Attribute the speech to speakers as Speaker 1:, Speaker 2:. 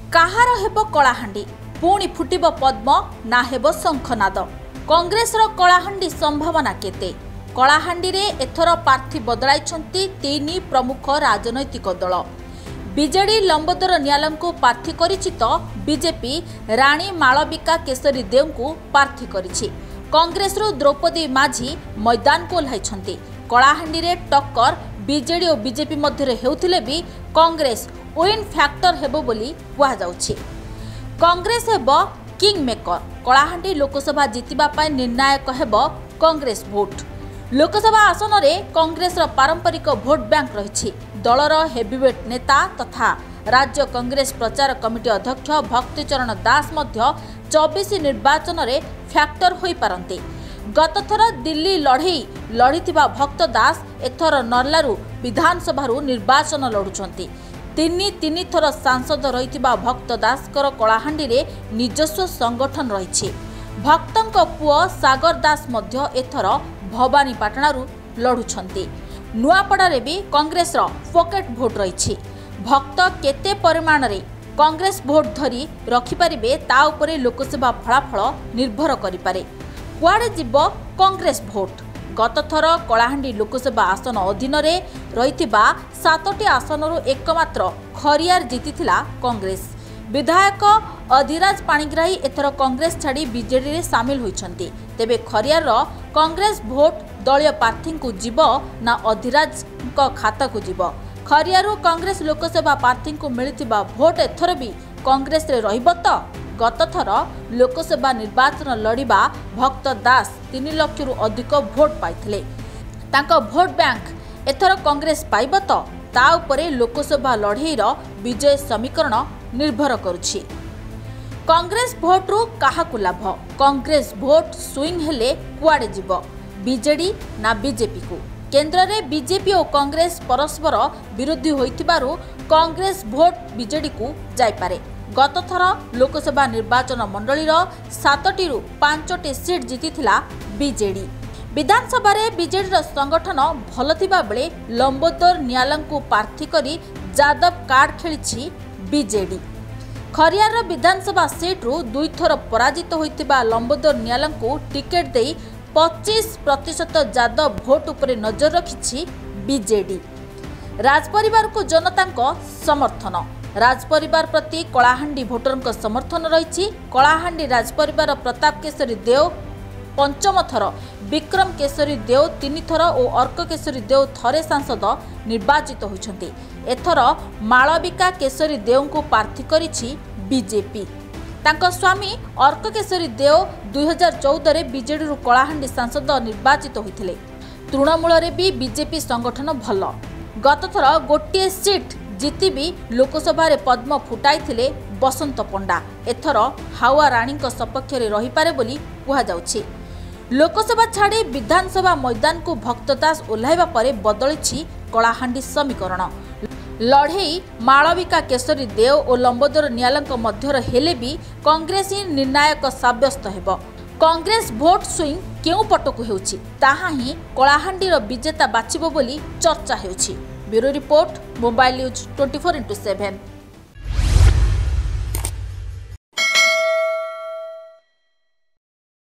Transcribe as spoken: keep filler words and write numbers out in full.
Speaker 1: काहार हेबो कलाहांडी पुणी फुटिबो पद्म ना हेबो शंखनाद कांग्रेसर कलाहांडी संभावना केते कलाहांडी रे एथर प्रार्थी बदलाइछंती तीन प्रमुख राजनैतिक दल बीजेडी लंबोदर नियालंकु प्रार्थी करिछि तो बीजेपी राणी मालविका केशरी देवंकु प्रार्थी करिछि। कांग्रेस रु द्रौपदी माझी मैदान को ओह्लाइछंती। कलाहांडी रे टक्कर बीजेडी और बीजेपी मध्य हेउथिले भी कांग्रेस विन फैक्टर हेबो बोली कुहा जाउछि। कांग्रेस हेबो किंग मेकर। कलाहांडी लोकसभा जितिबा पाई निर्णायक हेबो कांग्रेस भोट। लोकसभा आसन रे कांग्रेस पारंपरिक भोट बैंक रही। दलर हेवीवेट नेता तथा राज्य कांग्रेस प्रचार कमिटी अध्यक्ष भक्तिचरण दास मध्य चौबीस निर्वाचन रे फैक्टर होई पारंती। गत थर दिल्ली लड़ई लड़ीथिबा भक्त दास एथर नर्लारू विधानसभा निर्वाचन लड़ुछंती। तीन तीन थर सांसद रहिथिबा भक्त दासकर कलाहांडी रे निजस्व संगठन रही। भक्तंक पुओ सागर दास मध्य एथर भवानीपाटणारू लड़ुछंती। नुआपड़ा रे भी कांग्रेस रो पॉकेट भोट रही। भक्त केते परिमाण रे कांग्रेस भोट धरी रखिपारिबे ता उपरे लोकसभा फलाफल निर्भर करिपारे। कुआडे जीव कांग्रेस भोट। गत थर कलाहांडी लोकसभा आसन अधीन रे रहिथिबा सातटी आसनरू एकमात्र खरियार जीतिथिला कांग्रेस। विधायक अधिराज पाणिग्राही एथर कांग्रेस छाड़ी बीजेडी रे सामिल होइछंती। तेबे खरियार रो कांग्रेस भोट दलीय प्रार्थी को जीव ना अधिराज को खाता को जीव। खरियारू कांग्रेस लोकसभा प्रार्थी को मिलिथिबा भोट एथर भी कांग्रेस रे रहिबो तो। गत थर लोकसभा निर्वाचन लड़िबा भक्त दास तीन लाख रु अधिक भोट पाइथिले। तांको भोट बैंक एथर कांग्रेस पाइबो तो ता उपरे लोकसभा लड़ईर विजय समीकरण निर्भर करुछि। कांग्रेस भोट रु काहाकु लाभ। कांग्रेस भोट स्विंग हेले कुआडे जीव बीजेडी ना बीजेपी को। केंद्र में बीजेपी और कांग्रेस परस्पर विरोधी होइथिबारु कांग्रेस भोट बीजेडी को जाय पारे। गत थर लोकसभा निर्वाचन मंडलीर सातटी रु पांचटी सीट जीतिथिला बीजेडी। विधानसभा रे बीजेडी रो संगठन भल थिबा बेले लंबोदर नियालंकु प्रार्थी करी जादव कार्ड खेलिछि बीजेडी। खरियार विधानसभा सीट रु दुई थर पराजित होइतिबा लंबोदर नियालंकु टिकेट देई पच्चीस प्रतिशत जादव भोट उपरे नजर रखिछि बीजेडी। राजपरिवार को जनता समर्थन। राजपरिवार प्रति कलाहांडी भोटर समर्थन रही। कलाहांडी राजपरिवार प्रताप केशरी देव पंचम थर, विक्रम केशरी देव तीन थर और अर्क केशरी देव थरे सांसद निर्वाचित होइछंती। एथर मालविका केशरी देव को प्रार्थी करिछि बीजेपी। तांको स्वामी अर्क केशरी देव दुई हजार चौदह रे बीजेडी रु कलाहांडी सांसद निर्वाचित होइथिले। तृणमूल रे भी बीजेपी संगठन भल। गत थर गोटे सीट जीति भी लोकसभा रे पद्म फुटाइथिले बसंत पंडा। एथर हावा राणी सपक्ष रे रही पारे बोली कुहा जाउछि। लोकसभा छाड़ी विधानसभा मैदान को भक्तदास ओह्लाइबा परे बदलिछि कलाहांडी समीकरण। लड़ई मालविका केशरी देव और लंबोदर नियालंक मध्यर हेले भी कांग्रेस ही निर्णायक साब्यस्त हेब। कांग्रेस भोट स्विंग केउ पटकु हेउछि ताहा ही कलाहांडी रो विजेता बाछिबो बोली चर्चा हेउछि। Bureau report mobile news twenty four into seven.